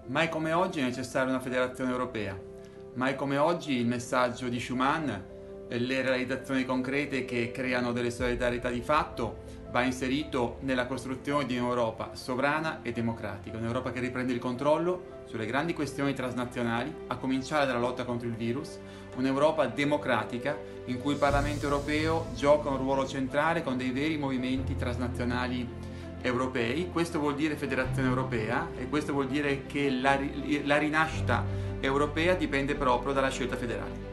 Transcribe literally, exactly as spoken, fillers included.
Mai come oggi è necessaria una federazione europea. Mai come oggi il messaggio di Schuman e le realizzazioni concrete che creano delle solidarietà di fatto va inserito nella costruzione di un'Europa sovrana e democratica, un'Europa che riprende il controllo sulle grandi questioni transnazionali, a cominciare dalla lotta contro il virus, un'Europa democratica in cui il Parlamento europeo gioca un ruolo centrale con dei veri movimenti transnazionali europei. Questo vuol dire federazione europea e questo vuol dire che la, la rinascita europea dipende proprio dalla scelta federale.